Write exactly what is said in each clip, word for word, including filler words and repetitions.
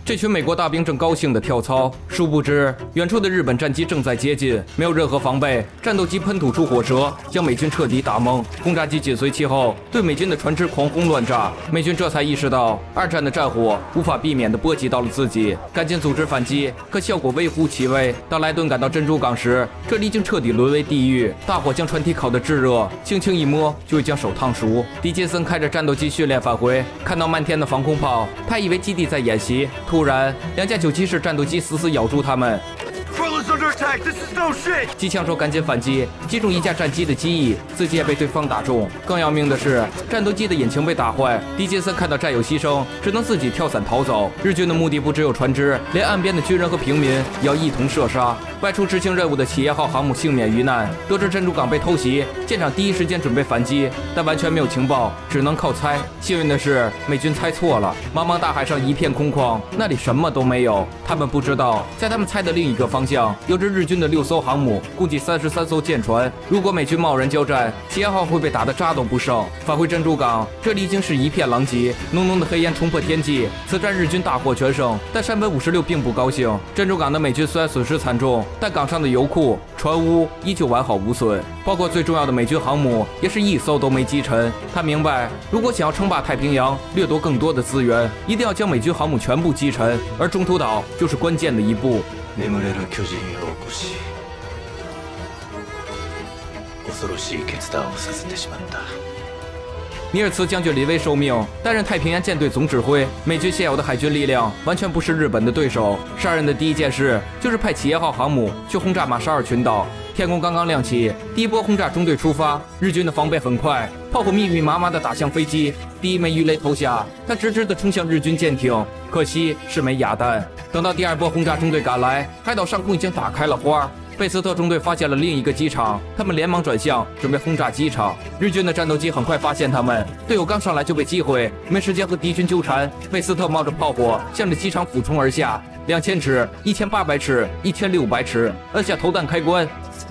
这群美国大兵正高兴地跳操，殊不知远处的日本战机正在接近，没有任何防备，战斗机喷吐出火舌，将美军彻底打懵。轰炸机紧随其后，对美军的船只狂轰乱炸。美军这才意识到，二战的战火无法避免地波及到了自己，赶紧组织反击，可效果微乎其微。当莱顿赶到珍珠港时，这里已经彻底沦为地狱，大火将船体烤得炙热，轻轻一摸就会将手烫熟。狄金森开着战斗机训练返回，看到漫天的防空炮，他以为基地在演习。突然，两架九七式战斗机死死咬住他们。机枪手赶紧反击，击中一架战机的机翼，自己也被对方打中。更要命的是，战斗机的引擎被打坏。狄金森看到战友牺牲，只能自己跳伞逃走。日军的目的不只有船只，连岸边的军人和平民也要一同射杀。外出执行任务的企业号航母幸免于难，得知珍珠港被偷袭，舰长第一时间准备反击，但完全没有情报，只能靠猜。幸运的是，美军猜错了，茫茫大海上一片空旷，那里什么都没有。他们不知道，在他们猜的另一个方向，有着日军的六艘航母，共计三十三艘舰船。如果美军贸然交战，企业号会被打得渣都不剩。返回珍珠港，这里已经是一片狼藉，浓浓的黑烟冲破天际。此战日军大获全胜，但山本五十六并不高兴。珍珠港的美军虽然损失惨重，但港上的油库、船坞依旧完好无损，包括最重要的美军航母也是一艘都没击沉。他明白，如果想要称霸太平洋，掠夺更多的资源，一定要将美军航母全部击沉，而中途岛就是关键的一步。 眠れる巨人を起こし、恐ろしい決断をさせてしまった。 尼尔茨将军临危受命，担任太平洋舰队总指挥。美军现有的海军力量完全不是日本的对手。上任的第一件事就是派企业号航母去轰炸马绍尔群岛。天空刚刚亮起，第一波轰炸中队出发。日军的防备很快，炮火密密麻麻地打向飞机。第一枚鱼雷投下，它直直地冲向日军舰艇，可惜是枚哑弹。等到第二波轰炸中队赶来，海岛上空已经打开了花。贝斯特中队发现了另一个机场，他们连忙转向，准备轰炸机场。日军的战斗机很快发现他们，队友刚上来就被击毁，没时间和敌军纠缠。贝斯特冒着炮火向着机场俯冲而下，两千尺、一千八百尺、一千六百尺，按下投弹开关。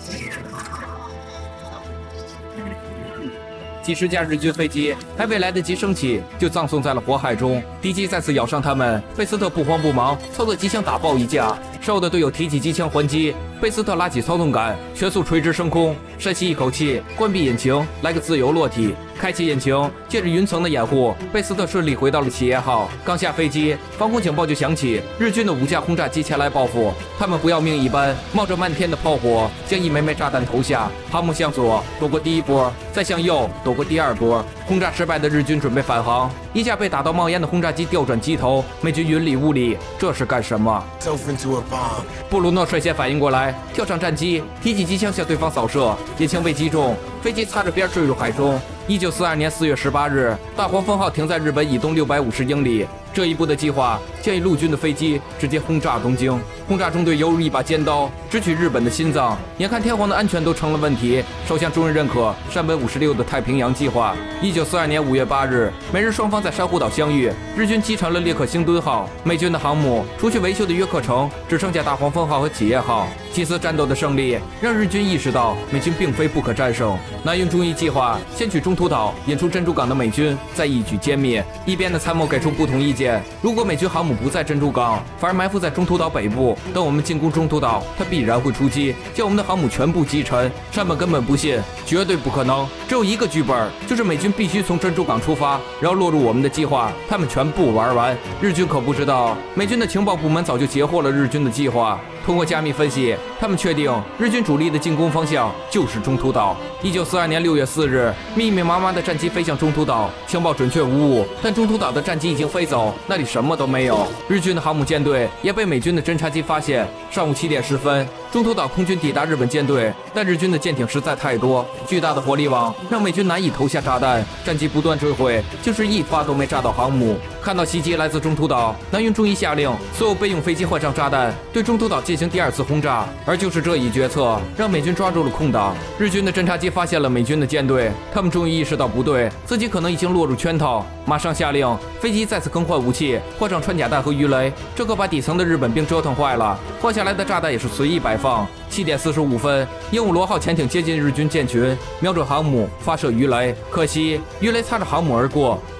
几十架日军飞机还未来得及升起，就葬送在了火海中。敌机再次咬上他们，贝斯特不慌不忙，操作机枪打爆一架。身后的队友提起机枪还击，贝斯特拉起操纵杆，全速垂直升空，深吸一口气，关闭引擎，来个自由落体。开启引擎，借着云层的掩护，贝斯特顺利回到了企业号。刚下飞机，防空警报就响起，日军的五架轰炸机前来报复。他们不要命一般，冒着漫天的炮火，将一枚枚炸弹投下。航母向左躲过第一波，再向右躲过第二波。轰炸失败的日军准备返航，一架被打到冒烟的轰炸机调转机头，美军云里雾里，这是干什么？布鲁诺率先反应过来，跳上战机，提起机枪向对方扫射，引擎被击中，飞机擦着边坠入海中。一九四二年四月十八日，大黄蜂号停在日本以东六百五十英里。这一步的计划将以陆军的飞机直接轰炸东京。轰炸中队犹如一把尖刀，直取日本的心脏。眼看天皇的安全都成了问题，首相终于认可山本五十六的太平洋计划。一九四二年五月八日，美日双方在珊瑚岛相遇，日军击沉了列克星敦号。美军的航母除去维修的约克城，只剩下大黄蜂号和企业号。几次战斗的胜利让日军意识到美军并非不可战胜。南云忠义计划先取中途岛，引出珍珠港的美军，再一举歼灭。一边的参谋给出不同意见。如果美军航母不在珍珠港，反而埋伏在中途岛北部，等我们进攻中途岛，它必然会出击，将我们的航母全部击沉。山本根本不信，绝对不可能。只有一个剧本，就是美军必须从珍珠港出发，然后落入我们的计划，他们全部玩完。日军可不知道，美军的情报部门早就截获了日军的计划。通过加密分析，他们确定日军主力的进攻方向就是中途岛。一九四二年六月四日，密密麻麻的战机飞向中途岛，情报准确无误，但中途岛的战机已经飞走，那里什么都没有。日军的航母舰队也被美军的侦察机发现。上午七点十分，中途岛空军抵达日本舰队，但日军的舰艇实在太多，巨大的火力网让美军难以投下炸弹，战机不断坠毁，就是一发都没炸到航母。看到袭击来自中途岛，南云忠义下令所有备用飞机换上炸弹，对中途岛进行第二次轰炸。而就是这一决策，让美军抓住了空档。日军的侦察机发现了美军的舰队，他们终于意识到不对，自己可能已经落入圈套，马上下令飞机再次更换武器，换上穿甲弹和鱼雷。这可把底层的日本兵折腾坏了，换下来的炸弹也是随意摆放。七点四十五分，鹦鹉螺号潜艇接近日军舰群，瞄准航母发射鱼雷，可惜鱼雷擦着航母而过，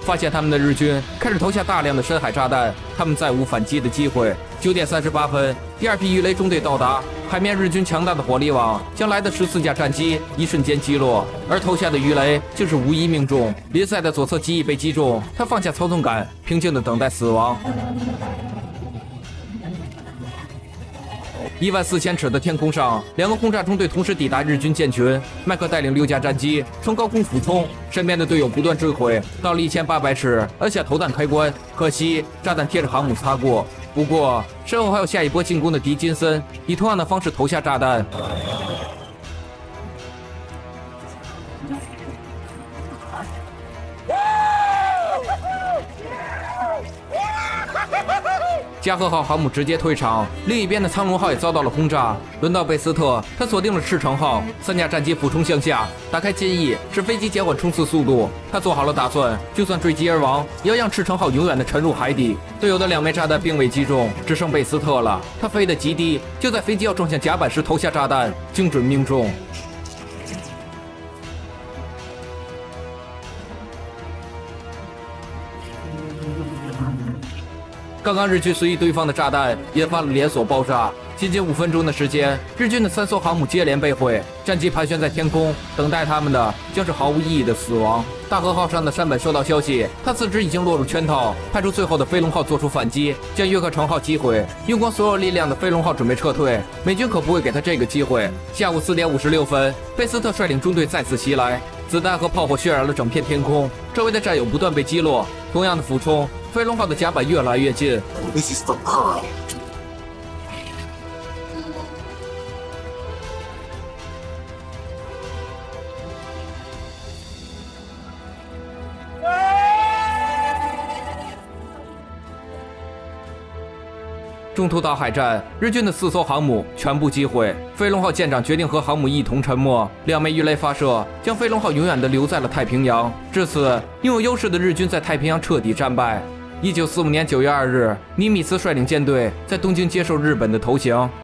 发现他们的日军开始投下大量的深海炸弹，他们再无反击的机会。九点三十八分，第二批鱼雷中队到达，海面日军强大的火力网将来的十四架战机一瞬间击落，而投下的鱼雷竟是无一命中。林赛的左侧机翼被击中，他放下操纵杆，平静地等待死亡。一万四千尺的天空上，两个轰炸中队同时抵达日军舰群。麦克带领六架战机从高空俯冲，身边的队友不断坠毁。到了一千八百尺，按下投弹开关，可惜炸弹贴着航母擦过。不过身后还有下一波进攻的狄金森，以同样的方式投下炸弹。加贺号航母直接退场，另一边的苍龙号也遭到了轰炸。轮到贝斯特，他锁定了赤城号，三架战机俯冲向下，打开襟翼，使飞机减缓冲刺速度。他做好了打算，就算坠机而亡，也要让赤城号永远的沉入海底。队友的两枚炸弹并未击中，只剩贝斯特了。他飞得极低，就在飞机要撞向甲板时投下炸弹，精准命中。刚刚日军随意堆放的炸弹引发了连锁爆炸，仅仅五分钟的时间，日军的三艘航母接连被毁，战机盘旋在天空，等待他们的将是毫无意义的死亡。大和号上的山本收到消息，他自知已经落入圈套，派出最后的飞龙号做出反击，将约克城号击毁。用光所有力量的飞龙号准备撤退，美军可不会给他这个机会。下午四点五十六分，贝斯特率领中队再次袭来，子弹和炮火渲染了整片天空，周围的战友不断被击落。同样的俯冲，飞龙号的甲板越来越近。 This is the power. 中途岛海战，日军的四艘航母全部击毁，飞龙号舰长决定和航母一同沉没。两枚鱼雷发射，将飞龙号永远地留在了太平洋。至此，拥有优势的日军在太平洋彻底战败。一九四五年九月二日，尼米兹率领舰队在东京接受日本的投降。